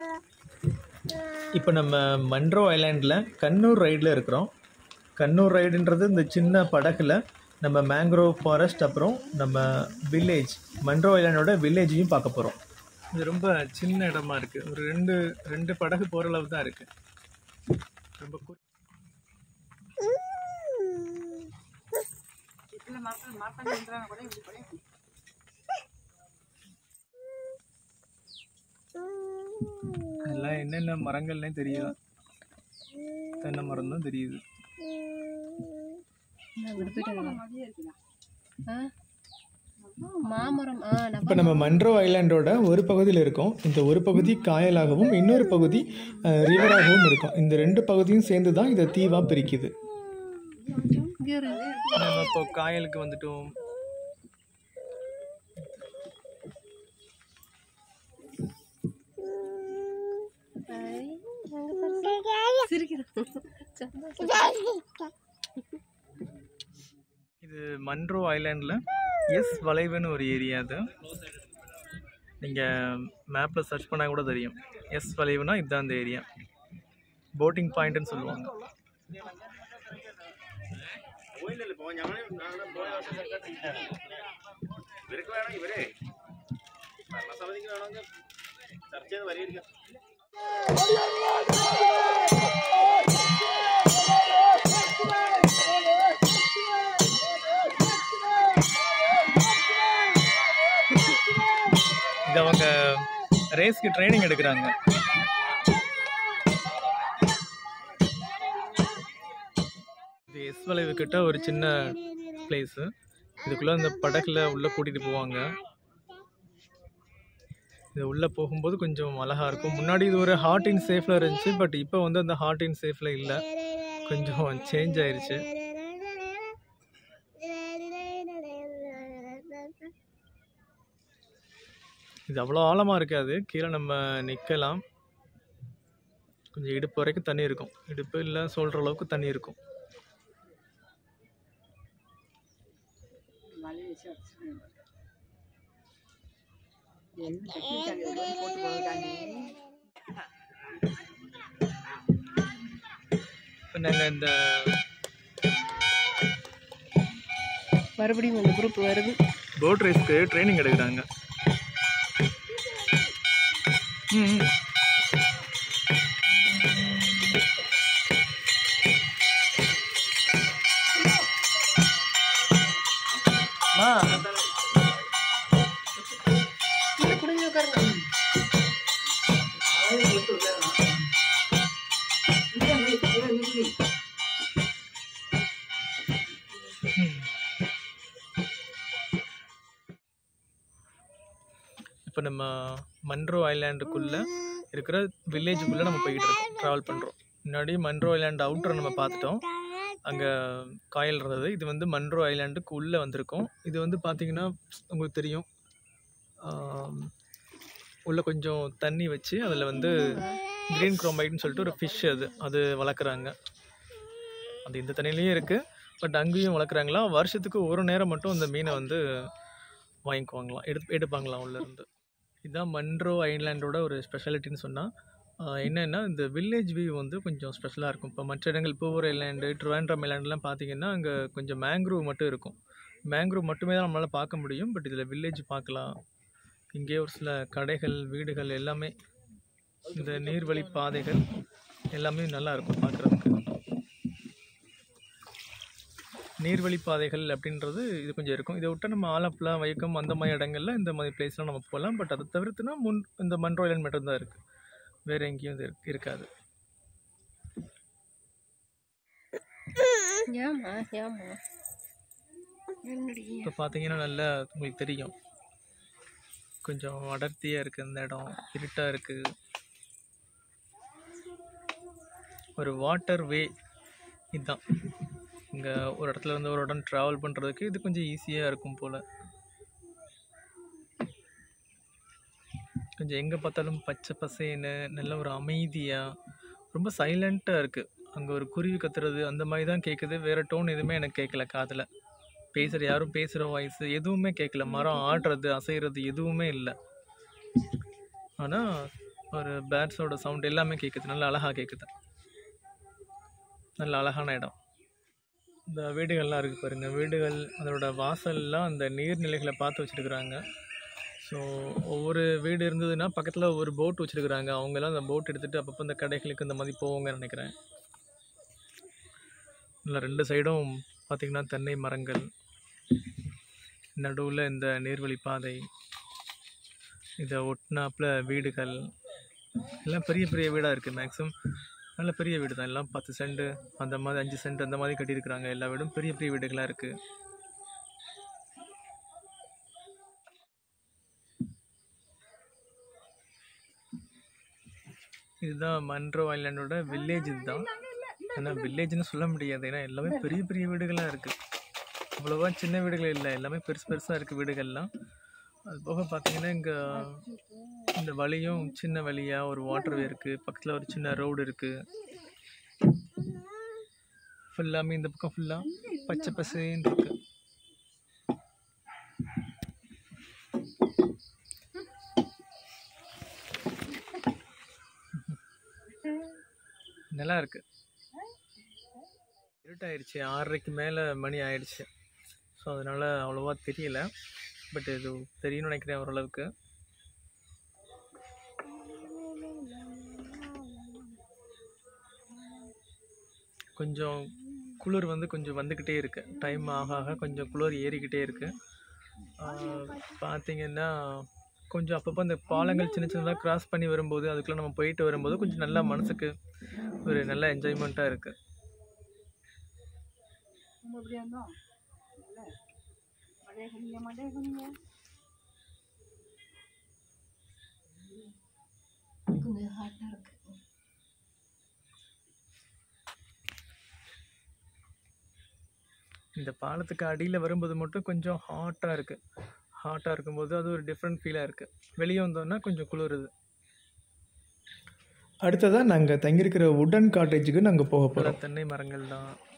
இப்போ நம்ம மன்ரோ ஐலாண்டில் கண்ணூர் ரைடில் இருக்கிறோம். கண்ணூர் ரைடுன்றது இந்த சின்ன படகுல நம்ம மேங்க்ரோவ் ஃபாரஸ்ட் அப்புறம் நம்ம வில்லேஜ் மன்ரோ ஐலாண்டோட வில்லேஜையும் பார்க்க போகிறோம். இது ரொம்ப சின்ன இடமா இருக்குது. ஒரு ரெண்டு படகு போகிற அளவு தான் இருக்குது. ரொம்ப எல்லாம் என்னென்ன மரங்கள்னே தெரியல. தென்னை மரம் தான் தெரியுது. மாமரம். இப்போ நம்ம மன்ரோ ஐலாண்டோட ஒரு பகுதியில் இருக்கோம். இந்த ஒரு பகுதி காயலாகவும் இன்னொரு பகுதி ரிவராகவும் இருக்கும். இந்த ரெண்டு பகுதியும் சேர்ந்து தான் இதை தீவாக பிரிக்குது. நம்ம இப்போ காயலுக்கு வந்துட்டோம். இது மன்ரோ ஐலாண்டில் எஸ் வளைவுன்னு ஒரு ஏரியா. அது நீங்கள் மேப்பில் சர்ச் பண்ணால் கூட தெரியும். எஸ் வளைவுனா இதுதான் அந்த ஏரியா. போட்டிங் பாயிண்ட்னு சொல்லுவாங்க. இது அவங்க ரேஸ்க்கு ட்ரைனிங் எடுக்கிறாங்க. இது எஸ் வளைவு கிட்ட ஒரு சின்ன பிளேஸு. இதுக்குள்ளே அந்த படகுல உள்ளே கூட்டிகிட்டு போவாங்க. இது உள்ளே போகும்போது கொஞ்சம் அழகாக இருக்கும். முன்னாடி இது ஒரு ஹாட் இன் சேஃபில் இருந்துச்சு. பட் இப்போ வந்து அந்த ஹாட் இன் சேஃபில் இல்லை, கொஞ்சம் சேஞ்ச் ஆயிடுச்சு. இது அவ்வளோ ஆழமாக இருக்காது. கீழே நம்ம நிற்கலாம். கொஞ்சம் இடுப்பு வரைக்கும் தண்ணி இருக்கும். இடுப்பு இல்லை சொல்கிற அளவுக்கு தண்ணி இருக்கும். இப்போ நாங்கள் இந்த மறுபடியும் இந்த குரூப் வருது. போட் ரேஸ்க்கு ட்ரைனிங் எடுக்கிறாங்க. இப்போ நம்ம மன்ரோ ஐலாண்டுக்குள்ளே இருக்கிற வில்லேஜுக்குள்ளே நம்ம போய்கிட்டு இருக்கோம், ட்ராவல் பண்ணுறோம். முன்னாடி மன்ரோ ஐலாண்டு அவுட்டரை நம்ம பார்த்துட்டோம். அங்கே காயல் இருந்தது. இது வந்து மன்ரோ ஐலாண்டுக்கு உள்ளே வந்திருக்கோம். இது வந்து பார்த்திங்கன்னா உங்களுக்கு தெரியும், உள்ளே கொஞ்சம் தண்ணி வச்சு அதில் வந்து க்ரீன் குரோமைட்னு சொல்லிட்டு ஒரு ஃபிஷ் அது வளர்க்குறாங்க. அது இந்த தண்ணியிலையும் இருக்குது, பட் அங்கேயும் வளர்க்குறாங்களா. வருஷத்துக்கு ஒரு நேரம் மட்டும் அந்த மீனை வந்து வாங்கிக்குவாங்களாம், எடுப்பாங்களாம் உள்ளேருந்து. இதுதான் மன்ரோ ஐலாண்டோட ஒரு ஸ்பெஷாலிட்டின்னு சொன்னால் என்னென்னா, இந்த வில்லேஜ் வியூ வந்து கொஞ்சம் ஸ்பெஷலாக இருக்கும். இப்போ மற்ற இடங்கள் பூவர் ஐலாண்டு, ட்ரிவாண்ட்ரம் ஐலாண்டுலாம் பார்த்திங்கன்னா அங்கே கொஞ்சம் மேங்க்ரூவ் மட்டும் இருக்கும். மேங்க்ரூவ் மட்டுமே தான் நம்மளால் பார்க்க முடியும். பட் இதில் வில்லேஜ் பார்க்கலாம். இங்கே ஒரு சில கடைகள், வீடுகள் எல்லாமே, இந்த நீர்வழி பாதைகள் எல்லாமே நல்லாயிருக்கும் பார்க்குறதுக்கு. நீர்வழி பாதைகள் அப்படின்றது இது கொஞ்சம் இருக்கும். இதை விட்டால் நம்ம ஆலப்புழா, வைக்கம் அந்த மாதிரி இடங்கள்ல இந்த மாதிரி பிளேஸ்லாம் நம்ம போகலாம். பட் அதை தவிர்த்துனா இந்த மன்ரோ ஐலாண்ட் மட்டும்தான் இருக்குது, வேறு எங்கேயும் இது இருக்காது. இப்போ பார்த்தீங்கன்னா நல்லா உங்களுக்கு தெரியும், கொஞ்சம் அடர்த்தியாக இருக்குது இந்த இடம், இருட்டாக இருக்குது. ஒரு வாட்டர் வே இதுதான். இங்கே ஒரு இடத்துல இருந்து ஒரு இடம் ட்ராவல் பண்ணுறதுக்கு இது கொஞ்சம் ஈஸியாக இருக்கும் போல். கொஞ்சம் எங்கே பார்த்தாலும் பச்சை பசேன்னு நல்ல ஒரு அமைதியாக, ரொம்ப சைலண்ட்டாக இருக்குது. அங்கே ஒரு குருவி கத்துறது அந்த மாதிரி தான் கேட்குது. வேறு டோன் எதுவுமே எனக்கு கேட்கல காதில். யாரும் பேசுகிற வாய்ஸ் எதுவுமே கேட்கல. மரம் ஆடுறது, அசைகிறது எதுவுமே இல்லை. ஆனால் ஒரு பேர்ட்ஸோட சவுண்ட் எல்லாமே கேட்குது, நல்லா அழகாக கேட்குது. நல்ல அழகான இடம். இந்த வீடுகள்லாம் இருக்குது பாருங்கள், வீடுகள் அதோட வாசல்லாம் அந்த நீர்நிலைகளை பார்த்து வச்சுருக்குறாங்க. ஸோ ஒவ்வொரு வீடு இருந்ததுன்னா பக்கத்தில் ஒரு போட் வச்சுருக்குறாங்க. அவங்கெல்லாம் அந்த போட் எடுத்துகிட்டு அப்பப்போ இந்த கடைகளுக்கு இந்த மாதிரி போவாங்கன்னு நினைக்கிறேன். இல்லை 2 சைடும் பார்த்திங்கன்னா தென்னை மரங்கள், நடுவில் இந்த நீர்வழி பாதை, இதை ஒட்டினாப்பில் வீடுகள் எல்லாம் பெரிய பெரிய வீடாக இருக்குது. மேக்ஸிமம் நல்ல பெரிய வீடு தான், எல்லாம் 10 சென்ட் அந்த மாதிரி 5 சென்ட் அந்த மாதிரி கட்டியிருக்கிறாங்க. எல்லா வீடும் பெரிய பெரிய வீடுகளாக இருக்குது. இதுதான் மன்ரோ ஐலாண்டோட வில்லேஜ். இதுதான், ஆனால் வில்லேஜ்னு சொல்ல முடியாது, ஏன்னா எல்லாமே பெரிய பெரிய வீடுகளாக இருக்குது. அவ்வளோவா சின்ன வீடுகள் இல்லை, எல்லாமே பெருசு பெருசாக இருக்குது வீடுகள்லாம். அது போக பார்த்தீங்கன்னா இங்கே இந்த வழியும் சின்ன வழியாக ஒரு வாட்டர்வே இருக்குது, பக்கத்தில் ஒரு சின்ன ரோடு இருக்குது. ஃபுல்லாமே இந்த பக்கம் ஃபுல்லாக பச்சை பசேன்னு இருக்குது. நல்லா இருக்குது. இருட்டாயிடுச்சு, 6:30க்கு மேலே மணி ஆயிடுச்சு. ஸோ அதனால் அவ்வளோவா தெரியல, பட் இது தெரியும்னு நினைக்கிறேன் ஓரளவுக்கு. கொஞ்சம் குளிர் கொஞ்சம் வந்துக்கிட்டே இருக்குது, டைம் ஆக ஆக கொஞ்சம் குளிர் ஏறிக்கிட்டே இருக்குது. பார்த்திங்கன்னா கொஞ்சம் அப்பப்போ இந்த பாலங்கள் சின்ன சின்னதாக கிராஸ் பண்ணி வரும்போது, அதுக்குள்ளே நம்ம போயிட்டு வரும்போது கொஞ்சம் நல்லா மனசுக்கு ஒரு நல்ல என்ஜாய்மெண்ட்டாக இருக்குது. இந்த பாலத்துக்கு அடியில் வரும்போது மட்டும் கொஞ்சம் ஹாட்டாக இருக்குது. ஹாட்டாக இருக்கும்போது அது ஒரு டிஃப்ரெண்ட் ஃபீலாக இருக்குது. வெளியே வந்தோன்னா கொஞ்சம் குளிருது. அடுத்ததாக நாங்கள் தங்கியிருக்கிற வுடன் காட்டேஜுக்கு நாங்கள் போக போகிறோம். தென்னை மரங்கள் தான்,